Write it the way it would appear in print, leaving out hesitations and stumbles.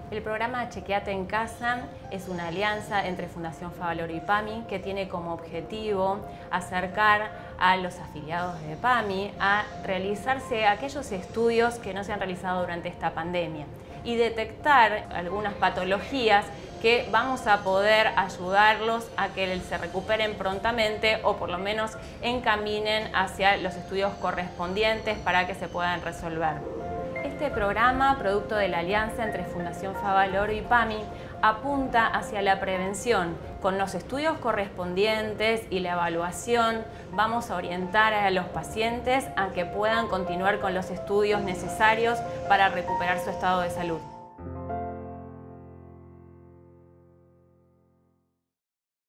El programa Chequeate en Casa es una alianza entre Fundación Favaloro y PAMI que tiene como objetivo acercar a los afiliados de PAMI a realizarse aquellos estudios que no se han realizado durante esta pandemia y detectar algunas patologías que vamos a poder ayudarlos a que se recuperen prontamente o por lo menos encaminen hacia los estudios correspondientes para que se puedan resolver. Este programa, producto de la alianza entre Fundación Favaloro y PAMI, apunta hacia la prevención. Con los estudios correspondientes y la evaluación vamos a orientar a los pacientes a que puedan continuar con los estudios necesarios para recuperar su estado de salud.